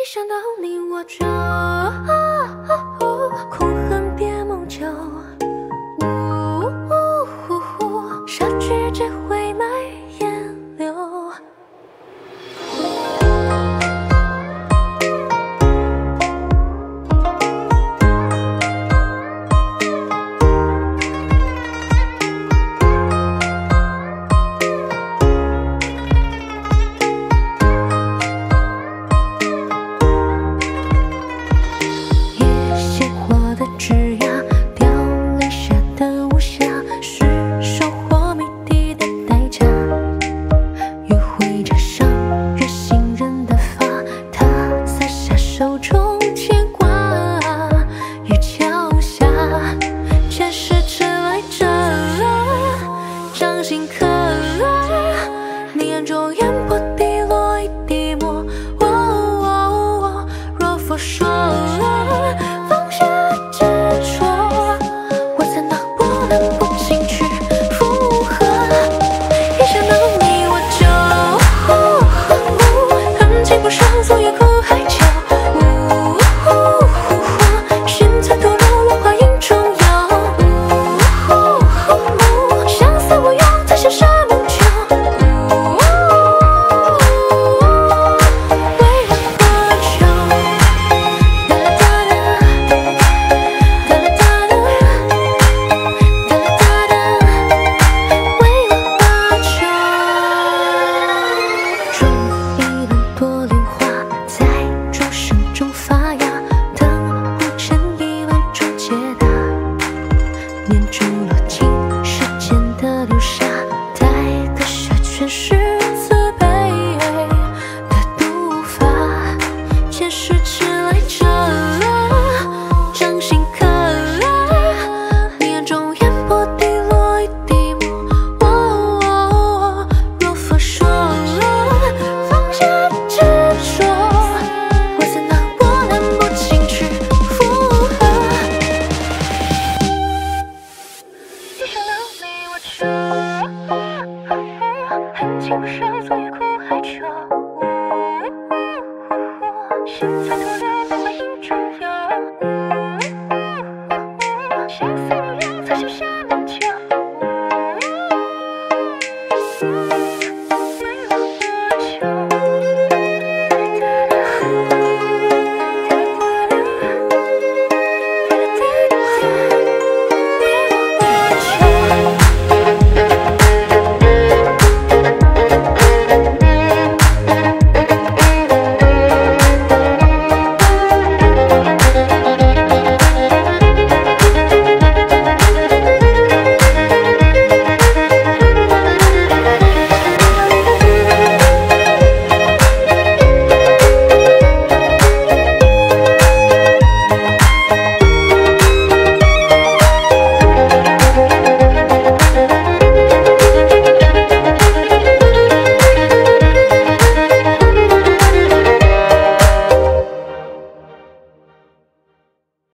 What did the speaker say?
想到你我就空恨别梦久，杀去只会埋烟柳。枝桠凋零下的无暇，是收获谜底的代价。余晖沾上月行人的发，他洒下手中牵挂。月桥下，前世迟来者，掌心刻。你眼中烟波滴落一滴墨，若佛说放下。昨夜苦海秋，寻残徒流落花影中游。相思无用，再相杀梦久。为了多久？哒啦哒啦，哒啦哒啦，哒啦哒啦，为了多久？种一轮多莲花。在钟声中发芽，等不成一万种解答。念中落进时间的流沙，带的下全是慈悲的读法。前世迟来者，掌心刻。你眼中烟波滴落一滴墨，若佛说放下执着。恨情不舍，昨夜苦海秋。心在